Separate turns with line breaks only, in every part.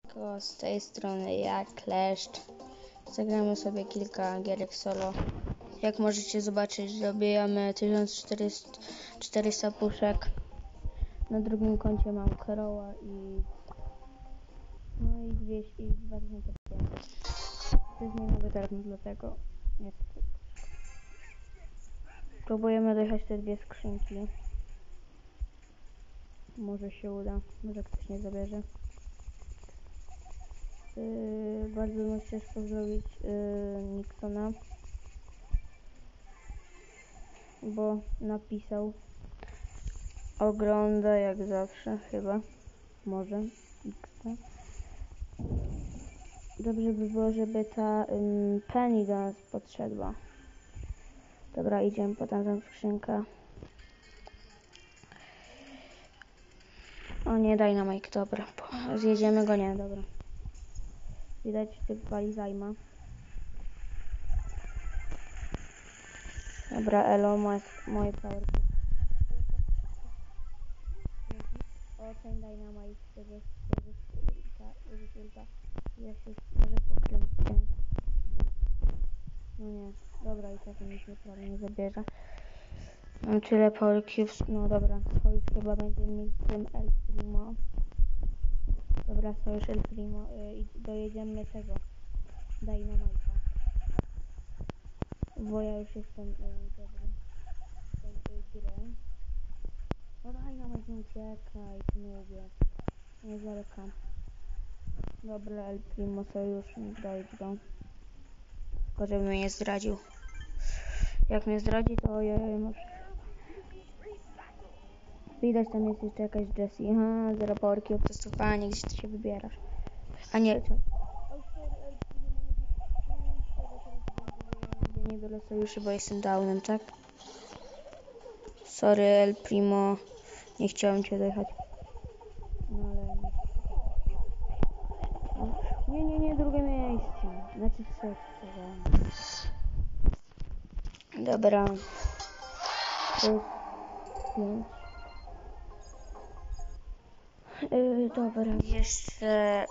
Siemanko, z tej strony ja, Kleszcz. Zagramy sobie kilka gierek solo. Jak możecie zobaczyć, dobijamy 1400 puszek. Na drugim koncie mam Crowa i 2500. To jest mój nowy telefon, dlatego jest. Próbujemy dojechać te dwie skrzynki. Może się uda, może ktoś nie zabierze. Bardzo bym chciał pozdrowić Nixona, bo napisał, ogląda jak zawsze, chyba, może, X. Dobrze by było, żeby ta Penny do nas podszedła. Dobra, idziemy po tamtą skrzynkę. O nie, Dynamite, dobra, zjedziemy go, nie, dobra. Widać, typ wali zajma. Dobra, elo, moje power. O, ten Dynamite, użyć ulta. Ja się może pokręcę. No nie, dobra, i tak nic nie zabierze. Mam tyle power cubes, no dobra, sojusz chyba będzie mieć z tym El Primo. Dobra, sojusz El Primo i dojedziemy tego Dynamite'a. Bo ja już jestem dobry w tę grę. No Dynamite, nie uciekaj, ty lubię. Nie zalekam. Dobra, El Primo sojusz, dojdź go. Tylko żeby mnie nie zdradził. Jak mnie zdradzi, to ojej, może. Widać, tam jest jeszcze jakaś Jessie. Aha, zero power cube, testowanie, gdzieś ty się wybierasz. A nie, co? Nie biorę sojuszy, bo jestem downem, tak? Sorry, El Primo. Nie chciałem cię dojechać. No ale... Nie, drugie miejsce. Znaczy trzecie. Dobra. To jest 5. Dobra, jeszcze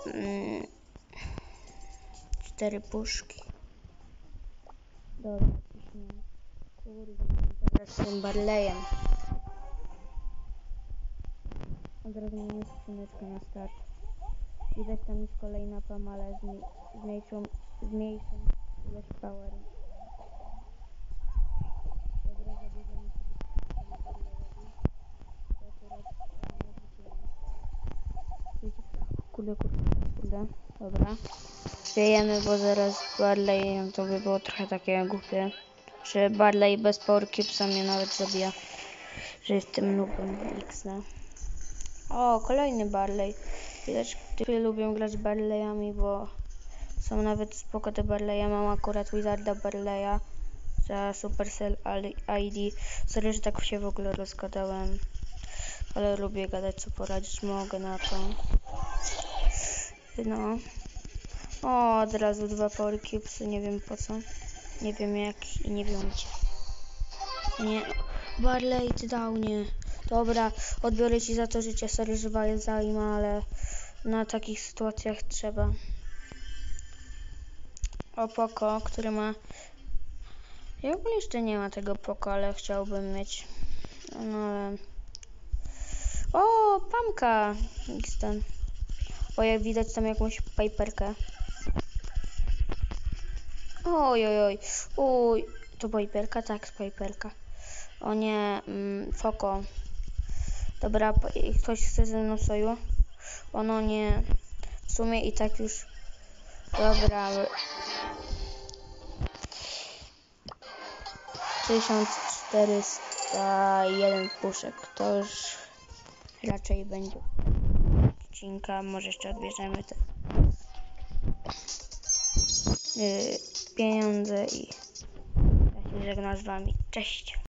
4 puszki. Dobra, ciśniemy. Kurde, teraz z tym Barleyem. Od razu mamy skrzyneczkę na start. Widać, tam jest kolejna pama, ale z mniejszą ilość power. Dobra, zabierzemy sobie Barleyowi. To akurat nie wrócimy. Kurde. Dobra. Wiejemy, bo zaraz Barley to by było trochę takie głupie. Że Barley bez power cubesa mnie nawet zabija. Że jestem noobem X. O, kolejny Barley. Widać, typy lubią grać Barleyami, bo są nawet spoko te Barleya. Mam akurat Wizarda Barleya za Supercell ID. Sorry, że tak się w ogóle rozgadałem. Ale lubię gadać, co poradzić mogę na to. No. O, od razu 2 power cubesy, nie wiem po co. Nie wiem jak i nie wiem gdzie. Nie. Barley, ty dał, nie. Dobra, odbiorę ci za to życie. Sorry, że waję zajma, ale na takich sytuacjach trzeba. O, Poco, który ma... Ja ogólnie jeszcze nie ma tego Poco, ale chciałbym mieć. No ale... O, Pamka! Ten. O, jak widać tam jakąś Piperkę. Oj. Uj, to Piperka? Tak, Piperka. O nie, Foko. Dobra, ktoś chce ze mną soju? Ono nie. W sumie i tak już. Dobra. 1401 puszek. To już raczej będzie odcinka. Może jeszcze odbierzemy te pieniądze i ja się żegnam z wami. Cześć.